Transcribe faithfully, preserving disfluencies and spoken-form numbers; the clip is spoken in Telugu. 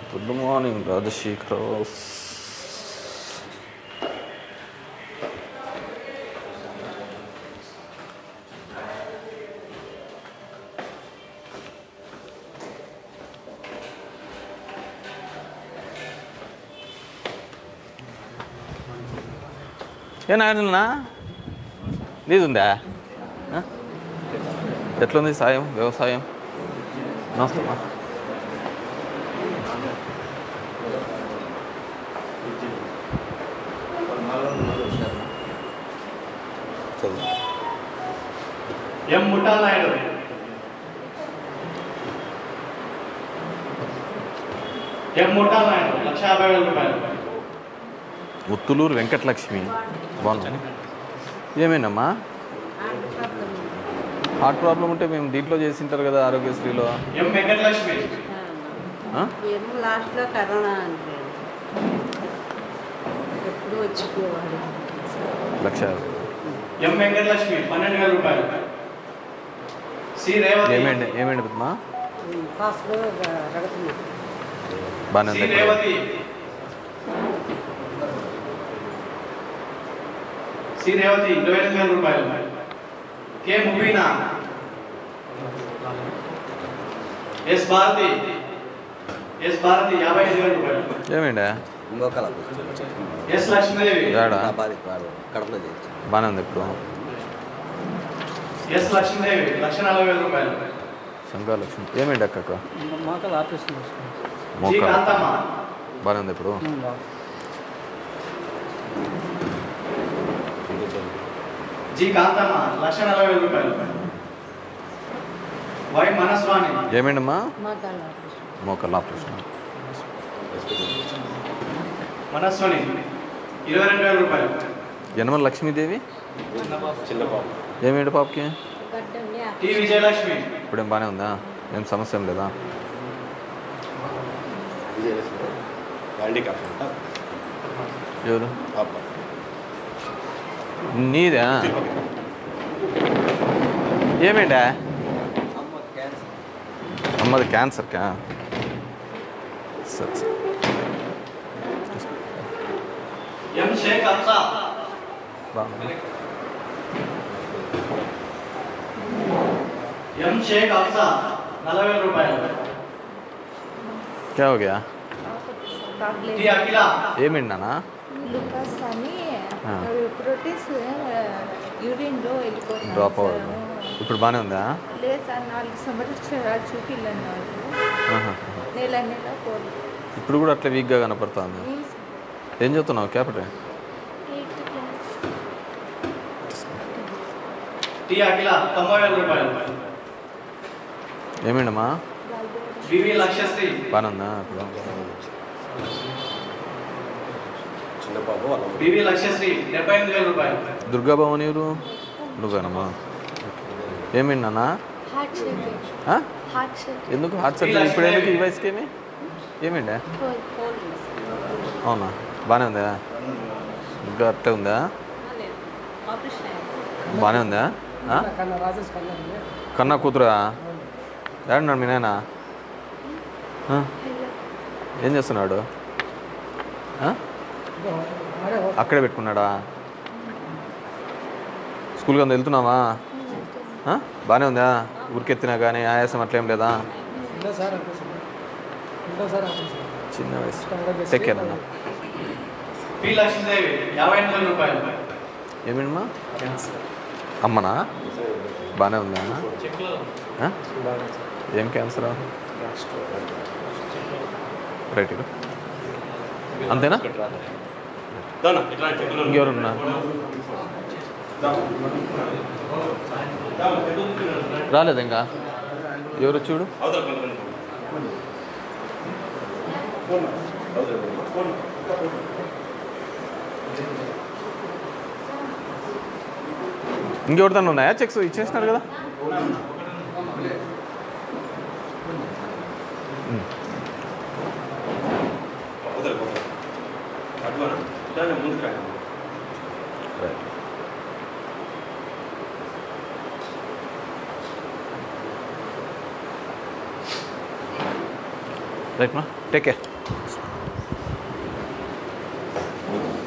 Good morning, Rajashekhar. ఏనా నీది ఉందా ఎట్లుంది సాయం వ్యవసాయం నమస్తే ఎం ముఠాల్ నాయుడు ఎం ముఠాల్ నాయుడు లక్ష యాభై వేల రూపాయలు. ఉత్తులూరు వెంకటలక్ష్మి బాగుంది. ఏమేనమ్మా హార్ట్ ప్రాబ్లం ఉంటే మేము దీంట్లో చేసింటారు కదా ఆరోగ్యశ్రీలో. ఎం వెంకటలక్ష్మి లాస్ట్లో కరోనా అంటే ఎప్పుడు వచ్చిపోవాలి. లక్ష ఎం వెంకటలక్ష్మి పన్నెండు వేల రూపాయలు. సి రేవతి ఏమేండి ఏమేండి పెద్దమ్మా బాగానే సి ఉంది. రేవతి సి రేవతి ఇరవై ఎనిమిది వేల రూపాయలు. K Mubina S Bharati S Bharati యాభై ఐదు వేల రూపాయలు. ఏమేండి ఎస్ లక్ష్మీదేవి బాగానే ఉంది. ఇప్పుడు ఎస్ లక్ష్మీదేవి లక్ష నలభై వేల రూపాయలు. సంఘాలక్ష్మి ఏమేంటి అక్కక జి కాంతమ్మ బాగానే ఉంది. ఇప్పుడు జి కాంతమ్మ లక్ష నలభై వేల రూపాయలు. వై మనస్వాణి ఏమేంటమ్మా మోకాళ్ళ ఆపరేషన్ మనస్వాణి ఇరవై రెండు వేల రూపాయలు. యనమల లక్ష్మీదేవి ఏమేంటి పాపకి టి విజయలక్ష్మి ఇప్పుడేం బాగానే ఉందా? ఏం సమస్య ఏం లేదా? ఎవరు నీదా? ఏమేంటా అమ్మది క్యాన్సర్కా? సరే సరే ఎం షేక్ హంసా బాగుంది. ఎం షేక్ హంసా నలభై వేల రూపాయలు. క్యా హో గయా? టి అఖిల ఏమేంటి నాన్న? లూకాస్ అని ప్రోటీన్స్ యూరిన్లో వెళ్ళిపోతుంది. డ్రాప్ అవ్వదు. ఇప్పుడు బాగానే ఉందా? లేదు సార్, నాలుగు సంవత్సరాలు చూపిల్లన్నారు. నెల నెల పోదు. ఇప్పుడు కూడా అట్లా వీక్గా కనపడుతుంది. ఏం చదువుతున్నావు? క్యాపిటల్ టి అఖిల తొంభై వేల రూపాయలు. ఏమేంటమ్మా? వివి లక్ష్యశ్రీ బాగానే ఉందా? ఇప్పుడు వివి లక్ష్యశ్రీ డెబ్బై ఎనిమిది వేల రూపాయలు. దుర్గాభవన్ ఎవరు? నువ్వేనమ్మా? ఏమేంటి నాన్న? హార్ట్ షేక్ హార్ట్ షేక్ ఎందుకు హార్ట్ సర్జరీ ఇప్పుడు ఎందుకు ఈ వయసుకి? ఏమి ఏమేంటి? అవునా? బాగానే ఉందా? ఇంకా అట్లే ఉందా? బాగానే ఉందా? కన్నా కూతురా? ఏడున్నాడు మీ నాయన? ఏం చేస్తున్నాడు? అక్కడే పెట్టుకున్నాడా? స్కూల్కి అంత వెళ్తున్నావా? బాగానే ఉందా? ఊరికెత్తినా కానీ ఆయాసం అట్లేం లేదా? చిన్న వయసు. టేక్ కేర్ అన్న. పి లక్ష్మీదేవి యాభై ఎనిమిది వేల రూపాయలు. ఏమేమా? అమ్మనా? బాగానే ఉందా? ఏం క్యాన్సరా? రైట్. అంతేనా? ఇంకెవరున్నా? రాలేదు ఇంకా. ఎవరు చూడు? ఇంకెవరిదాన్ని ఉన్నాయా చెక్స్? ఇచ్చేసినారు కదా. రైట్ మా, టేక్ కేర్. మీకు